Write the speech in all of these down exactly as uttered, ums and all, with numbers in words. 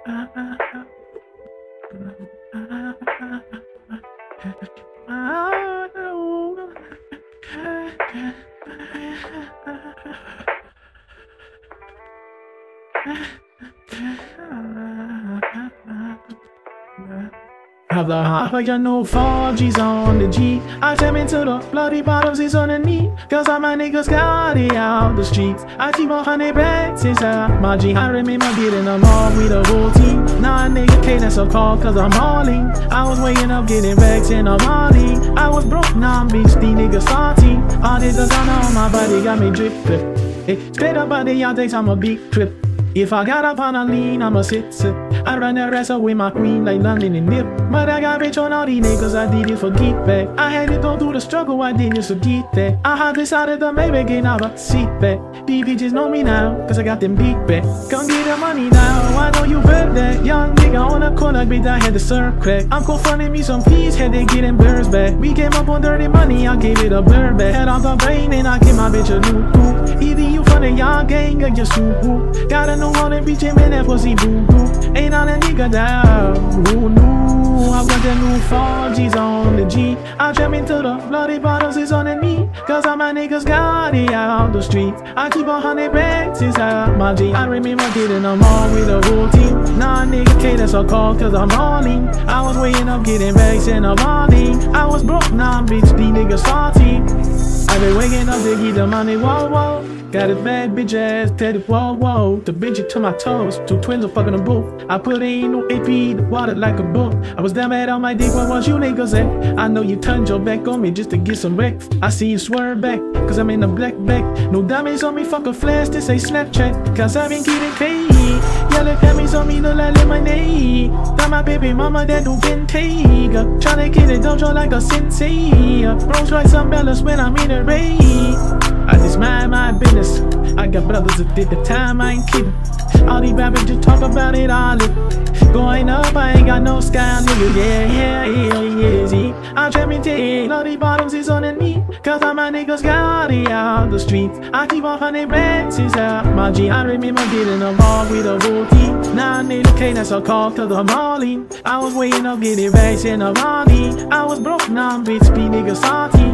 Have the hot, I got no four G's on the G. I tap into the bloody bottoms, it's on the knee. Cause all my niggas got it out the streets. I keep a hundred racks inside my G. I remember getting them all with the whole team. Now a nigga can't answer call cause I'm hauling. I was waking up getting racks in the morning. I was broke, now I'm bitch, these niggas salty. All this designer on my body got me drip drip. Hey, straight up body, y'all think I'm a big trip. If I got up on a lean, I'ma sit, sit. I run the rest up with my queen like London and Nip. But I got rich on all these niggas, I did it for get back. I had to go through the struggle, I did just to get that. I had decided to maybe get out of seat back. These bitches know me now, cause I got them big back. Come get the money now, I know you heard that. Young nigga on the corner, bitch, I had to serve crack. I'm confronting me some fees, had to get them birds back. We came up on dirty money, I gave it a blur back. Had off the brain and I gave my bitch a new hoop. Either you from the young gang or just who who. Got a new one and bitch, man, that pussy boo boo. Ain't on a nigga down, who knew? I got the new four G's on the G. I jump into the bloody bottles, it's on the knee. Cause all my niggas got it out the streets. I keep a hundred racks inside my G. I remember getting them all with the whole team. Nah, nigga, K, that's a call cause I'm hauling. I was waking up getting racks in the morning. I was broke, now nah, bitch, these niggas salty. I been waking up to get the money, whoa, whoa. Got a bad bitch ass, teddy, whoa, whoa. The bitch to my toes, two twins are fucking them both. I put in no A P, the water like a book. I was down bad on my dick, what was you niggas at? I know you turned your back on me just to get some wrecks. I see you swerve back, cause I'm in a black back. No diamonds on me, fuck a flash, this ain't Snapchat. Cause I been getting paid. Yellow camis on me look like lemonade. Got my baby mama that do vintage. Tryna get it dojo like a sensei. Rolls like some bellas when I'm in a raid. I just mind my business. I got brothers that did the time, I ain't kidding. All these rappers just talk about it all it. Going up, I ain't got no sky, nigga. Yeah, yeah, yeah, yeah, see. I'm trapping to all these bottoms is on the knee. Cause all my niggas got it out the streets. I keep a hundred racks inside my G. I remember getting them all with a whole team. Now nigga K, that's a call cause I'm hauling. I was waiting up getting racks in the morning. I was broke, now I'm bitch, be nigga salty.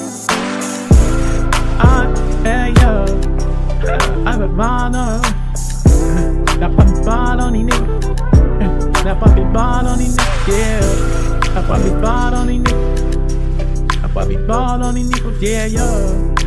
I, hey yo, I been mono. That puppy ball on these niggas. That puppy ball on these niggas, yeah. That puppy ball on these niggas. That puppy ball on these niggas, yeah, yo.